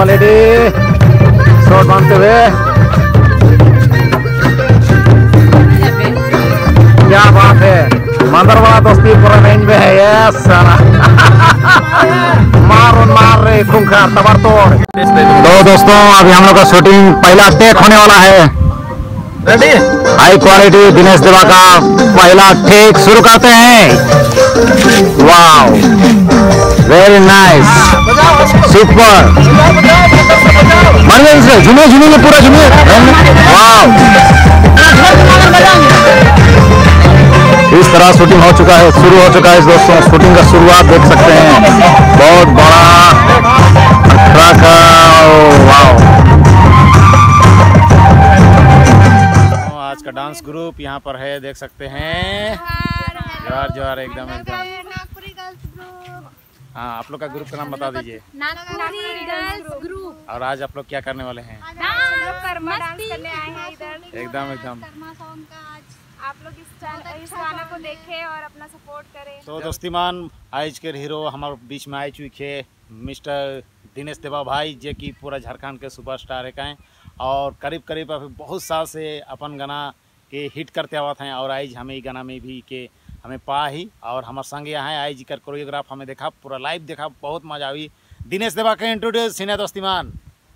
Quality shot मानते हुए क्या बात है, मंदर वाला दोस्ती पूरा रेंज में है। ये सारा मार रहे खूंखार तबर तोड़। तो दोस्तों अभी हम लोग का शूटिंग पहला टेक होने वाला है। रेडी? हाई क्वालिटी दिनेश देवा का पहला टेक शुरू करते हैं। Wow, very nice, super. बढ़िया से झूमिए पूरा झूमिए। वाव, इस तरह शूटिंग हो चुका है, शुरू हो चुका है दोस्तों। शूटिंग का शुरुआत देख सकते हैं, बहुत बड़ा अखड़ा का। वाव, आज का डांस ग्रुप यहाँ पर है, देख सकते हैं। जोहार एकदम। हाँ, आप लोग का ग्रुप का नाम बता दीजिए। Nagpuri girls group. और आज आप लोग क्या करने वाले हैं? कर्मा डांस करने आए हैं इधर। एकदम। आप लोग इस गाना को देखें और अपना सपोर्ट करें। तो दोस्तीमान आज के हीरो हमारे बीच में आए चुके मिस्टर दिनेश देवा भाई, जो कि पूरा झारखंड के सुपरस्टार है और करीब अभी बहुत साल से अपन गाना के हिट करते आवा थे। और आज हमें गाना में भी के हमें पा ही और हमारे संग यहाँ आज कर कोरियोग्राफ हमें देखा, पूरा लाइव देखा, बहुत मजा आई। दिनेश देवा के इंट्रोड्यूस सीने दोस्तीमान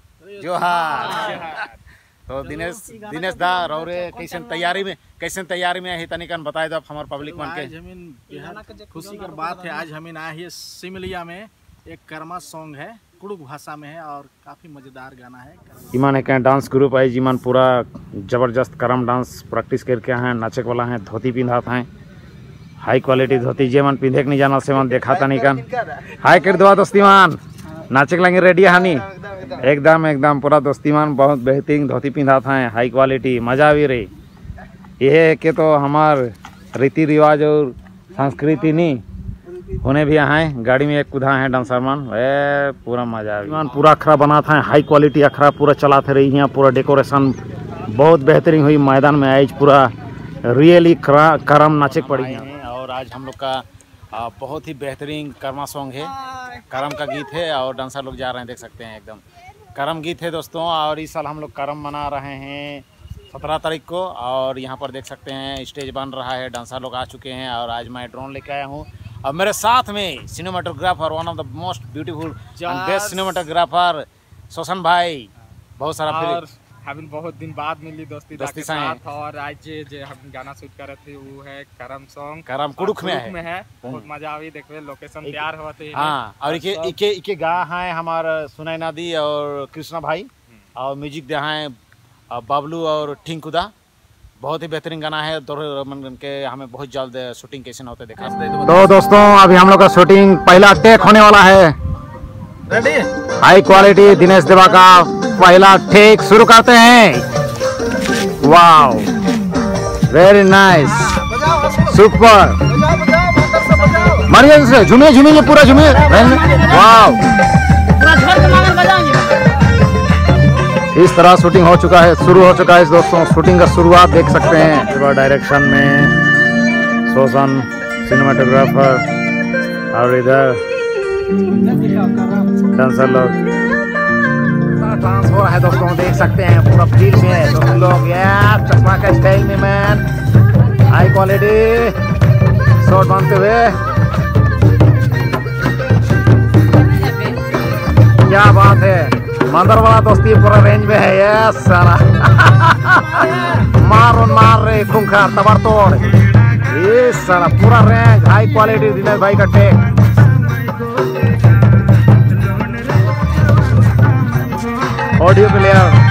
जोहार। तो दिनेश दा रौरे कैसे तैयारी में है तनिकन बताए दो हमारे पब्लिक मन के। बेहद खुशी की बात है, आज हमें आए हैं सिमलिया में। एक कर्मा सॉन्ग है, कुड़ुक भाषा में है और काफी मजेदार गाना है। ईमान एक डांस ग्रुप है, जीमान पूरा जबरदस्त करम डांस प्रैक्टिस करके हैं, नाचे वाला है, धोती पिंधात हैं, हाई क्वालिटी धोती जे मन पिंधे के नहीं जाना से मन देखा तनिकन। हाई कर दो दोस्तीमान, नाचे लगे रेडी हानि एकदम पूरा दोस्तीमान, बहुत बेहतरीन धोती पिंधात हैं, हाई क्वालिटी, मजा भी रही। यह के तो हमार रीति रिवाज और संस्कृति नहीं होने भी आए। गाड़ी में एक कुदा है डांसर मन, पूरा मजा भी। पूरा अखड़ा बना था, हाई क्वालिटी अखड़ा पूरा चलाते रही हैं, पूरा डेकोरेशन बहुत बेहतरीन हुई। मैदान में आज पूरा रियली करम नाचे पड़ी हैं। और आज हम लोग का बहुत ही बेहतरीन कर्मा सॉन्ग है, करम का गीत है और डांसर लोग जा रहे हैं, देख सकते हैं एकदम करम गीत है दोस्तों। और इस साल हम लोग करम मना रहे हैं 17 तारीख को और यहाँ पर देख सकते हैं स्टेज बन रहा है, डांसर लोग आ चुके हैं और आज मैं ड्रोन लेके आया हूँ। और मेरे साथ में cinematographer, one of the most beautiful and best cinematographer Shoshan भाई, बहुत सारा हम बहुत दिन बाद मिली दोस्ती के साथ। और आज जे हम गाना शूट कर रहे थे वो है करम सॉन्ग, करम कुड़ुक में है। बहुत मजा आई, देखो लोकेशन तैयार होते। हाँ, और इके गा है हमारा सुनैना नदी और कृष्णा भाई, और म्यूजिक दे हैं बाबलू और टिंकुदा। बहुत ही बेहतरीन गाना है, के हमें बहुत जल्द शूटिंग कैसे होते देखा। तो दोस्तों अभी हम लोग का शूटिंग पहला टेक होने वाला है। रेडी? हाई क्वालिटी दिनेश देवा का पहला टेक शुरू करते हैं। Wow, very nice, super. बढ़िया से झूमिए पूरा झूमिए। वाव, इस तरह शूटिंग हो चुका है, शुरू हो चुका है दोस्तों। शूटिंग का शुरुआत देख सकते हैं, पूरा डायरेक्शन में शोषण सिनेमाटोग्राफर और इधर डांसर लोग डांस हो रहा है दोस्तों, देख सकते हैं पूरा फील्ड में है दोस्तों लोग। यार चश्मा का स्टाइल में मैन, हाई क्वालिटी शॉट मानते हुए क्या बात है, मंदर वाला दोस्ती पूरा रेंज में है। ये सारा मार रहे खूंखार तबर तोड़। ये सारा पूरा रेंज हाई क्वालिटी दिनेश भाई का टेक। Audio player